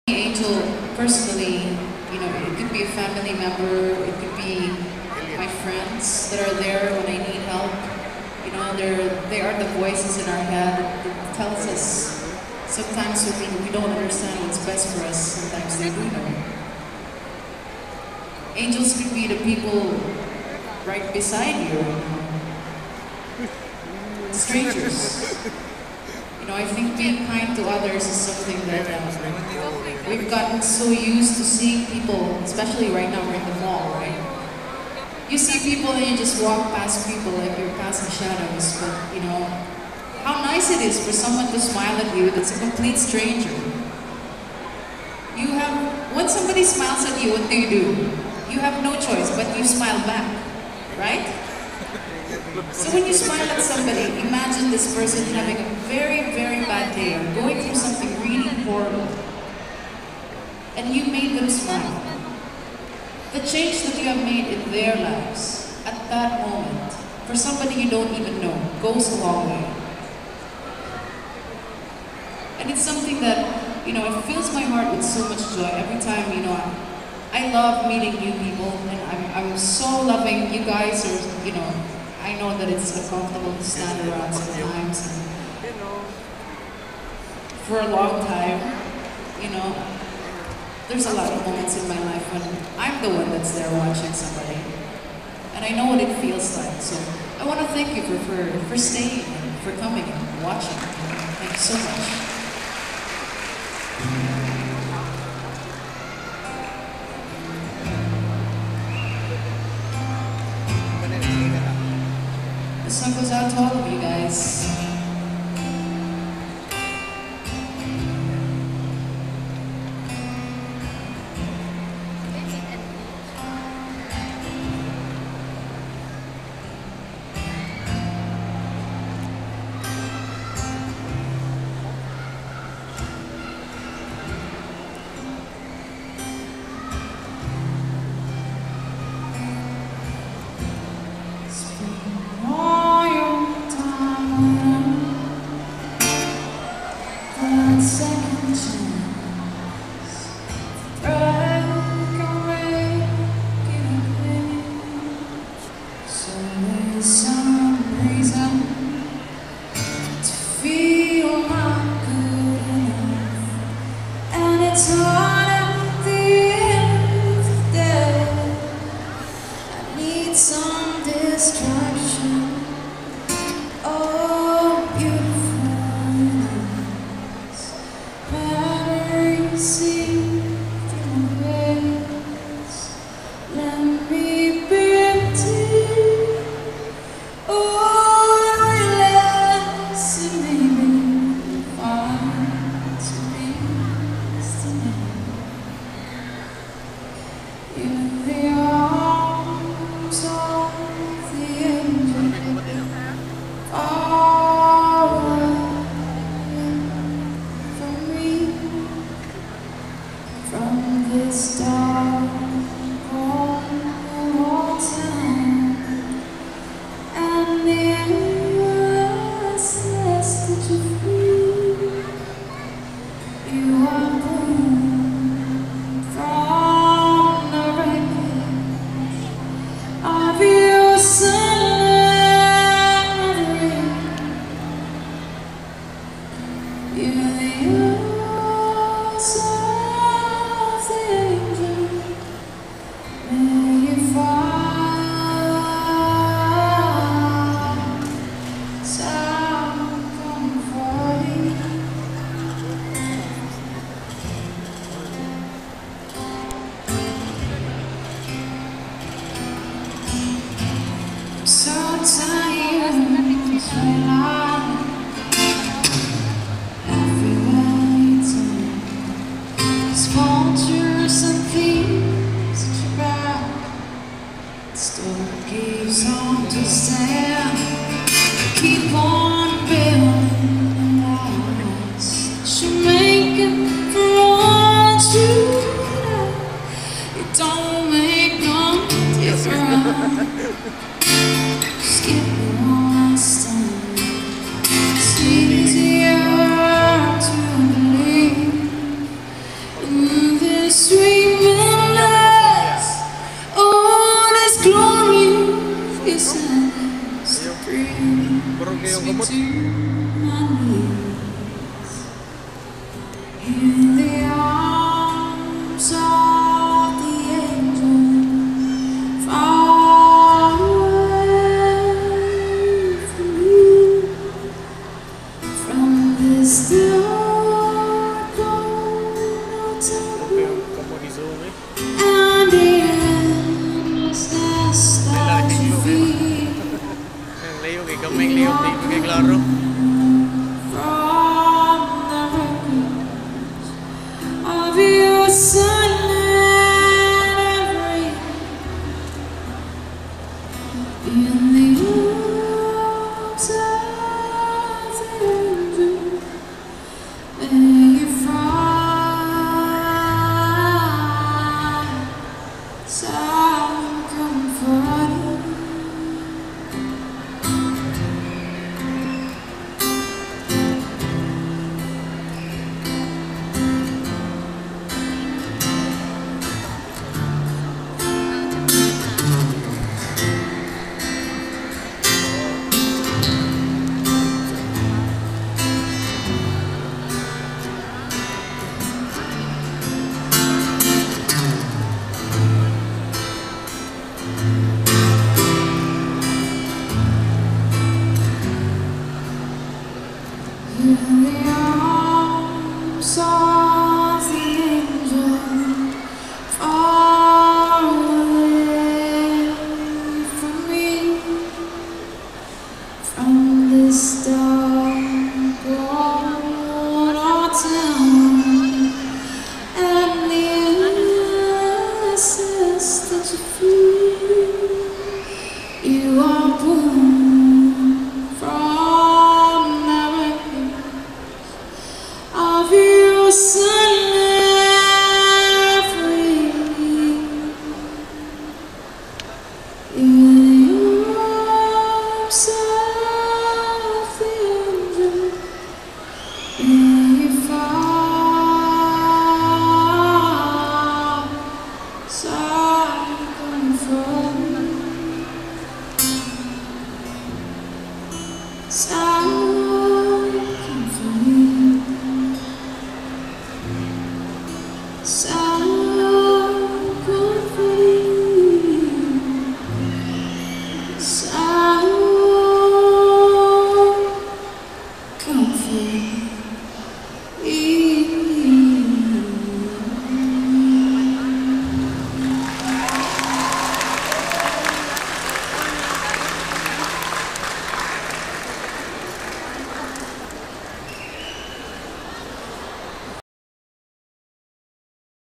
Angel, personally, it could be a family member, it could be my friends that are there when I need help. They are the voices in our head that tells us sometimes we don't understand what's best for us, sometimes they do know. Angels could be the people right beside you, strangers. I think being kind to others is something that we've gotten so used to seeing people, especially right now we're in the mall, right? You see people and you just walk past people like you're passing shadows, but how nice it is for someone to smile at you that's a complete stranger. When somebody smiles at you, what do? You have no choice, but you smile back, right? So when you smile at somebody, imagine this person having a very, very bad day or going through something really horrible, and you made them smile. The change that you have made in their lives at that moment, for somebody you don't even know, goes a long way. And it's something that, it fills my heart with so much joy every time, I love meeting new people, and I'm so loving you guys are, I know that it's uncomfortable to stand around sometimes, and for a long time, there's a lot of moments in my life when I'm the one that's there watching somebody, and I know what it feels like. So I want to thank you for staying and for coming and watching. Thank you so much. This song goes out to all of you guys. Second chance, break away, so there's some reason to feel not good enough, and it's hard at the end of the day. I need some distraction. Oh, beautiful. See through my veins, let me be empty. Oh, relax and maybe find some peace tonight. In the arms of the angel, far away from me. From this dark, cold town, and the endlessness that you feel, you are born from the wreckage of your surrendering. You're the so tired of my life. Everywhere you turn, there's vultures and thieves at your back. It still keeps on to stand. Keep on building the lies that you're making for once you have. It don't make no difference. Skip one step. It's easier to believe This remains all this glory is endless brings me to my knees in the arms of the angel far away from you, from this dark cold and the endlessness that you feel. From the records of your silent rain in the arms of the angel, may you find some comfort. In the arms of the angel far away from me, from this dark cold autumn and the endlessness that you feel. You are born from the of your silent free in the arms of the angel, may you find some comfort, some comfort. So